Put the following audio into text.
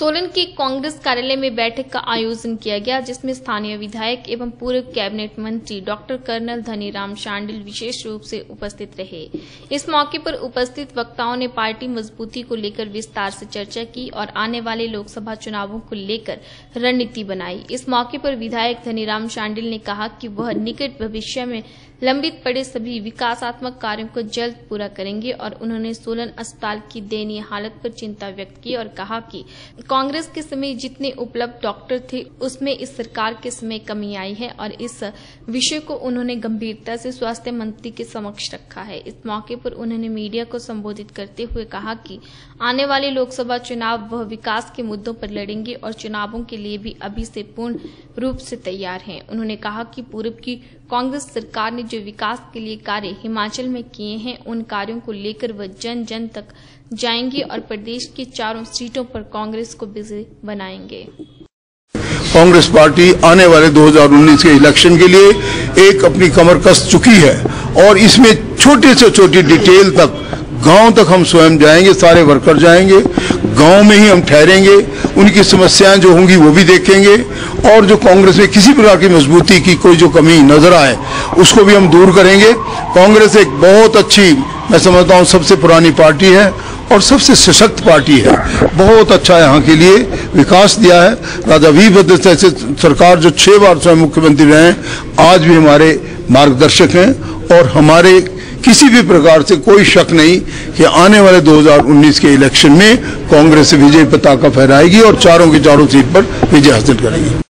सोलन के कांग्रेस कार्यालय में बैठक का आयोजन किया गया, जिसमें स्थानीय विधायक एवं पूर्व कैबिनेट मंत्री डॉक्टर कर्नल धनीराम शांडिल विशेष रूप से उपस्थित रहे। इस मौके पर उपस्थित वक्ताओं ने पार्टी मजबूती को लेकर विस्तार से चर्चा की और आने वाले लोकसभा चुनावों को लेकर रणनीति बनाई। इस मौके पर विधायक धनीराम शांडिल ने कहा कि वह निकट भविष्य में लंबित पड़े सभी विकासात्मक कार्यों को जल्द पूरा करेंगे और उन्होंने सोलन अस्पताल की दयनीय हालत पर चिंता व्यक्त की और कहा कि कांग्रेस के समय जितने उपलब्ध डॉक्टर थे उसमें इस सरकार के समय कमी आई है और इस विषय को उन्होंने गंभीरता से स्वास्थ्य मंत्री के समक्ष रखा है। इस मौके पर उन्होंने मीडिया को संबोधित करते हुए कहा कि आने वाले लोकसभा चुनाव वह विकास के मुद्दों पर लड़ेंगे और चुनावों के लिए भी अभी से पूर्ण रूप से तैयार हैं। उन्होंने कहा कि पूर्व की कांग्रेस सरकार ने जो विकास के लिए कार्य हिमाचल में किए हैं, उन कार्यों को लेकर वह जन जन तक जाएंगे और प्रदेश की चारों सीटों पर कांग्रेस को विजयी बनाएंगे। कांग्रेस पार्टी आने वाले 2019 के इलेक्शन के लिए एक अपनी कमर कस चुकी है और इसमें छोटे से छोटी डिटेल तक गांव तक हम स्वयं जाएंगे, सारे वर्कर जाएंगे, गांव में ही हम ठहरेंगे, उनकी समस्याएं जो होंगी वो भी देखेंगे और जो कांग्रेस में किसी प्रकार की मजबूती की कोई जो कमी नजर आए उसको भी हम दूर करेंगे। कांग्रेस एक बहुत अच्छी, मैं समझता हूं सबसे पुरानी पार्टी है और सबसे सशक्त पार्टी है। बहुत अच्छा यहाँ के लिए विकास दिया है। राजा वीरभद्र जैसे सरकार जो 6 बार स्वयं मुख्यमंत्री रहे हैं, आज भी हमारे मार्गदर्शक हैं और हमारे किसी भी प्रकार से कोई शक नहीं कि आने वाले 2019 के इलेक्शन में कांग्रेस विजय पताका फहराएगी और चारों की चारों सीट पर विजय हासिल करेगी।